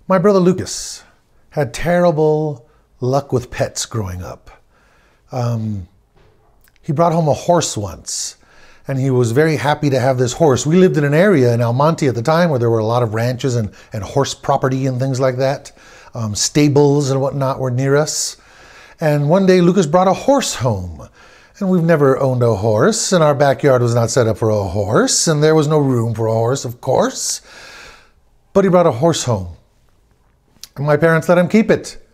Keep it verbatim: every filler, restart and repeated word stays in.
My brother Lucas had terrible luck with pets growing up. Um, he brought home a horse once, and he was very happy to have this horse. We lived in an area in Almonte at the time where there were a lot of ranches and, and horse property and things like that. Um, stables and whatnot were near us. And one day Lucas brought a horse home. And we've never owned a horse, and our backyard was not set up for a horse, and there was no room for a horse, of course. But he brought a horse home. And my parents let him keep it.